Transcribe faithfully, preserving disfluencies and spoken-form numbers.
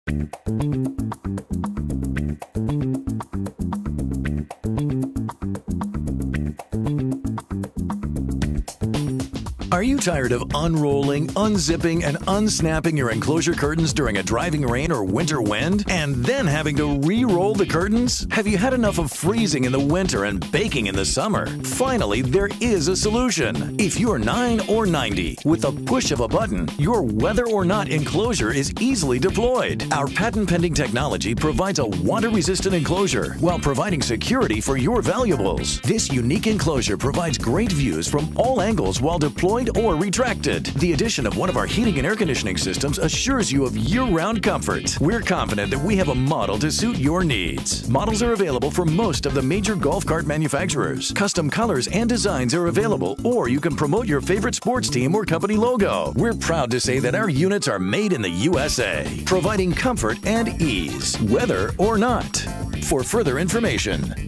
Are you tired of unrolling, unzipping, and unsnapping your enclosure curtains during a driving rain or winter wind, and then having to re-roll the curtains? Have you had enough of freezing in the winter and baking in the summer? Finally, there is a solution. If you're nine or ninety, with a push of a button, your whether or not enclosure is easily deployed. Our patent-pending technology provides a water-resistant enclosure while providing security for your valuables. This unique enclosure provides great views from all angles while deployed or retracted. The addition of one of our heating and air conditioning systems assures you of year-round comfort. We're confident that we have a model to suit your needs. Models are available for most of the major golf cart manufacturers. Custom colors and designs are available, or you can promote your favorite sports team or company logo. We're proud to say that our units are made in the U S A, providing comfort and ease, whether or not. For further information,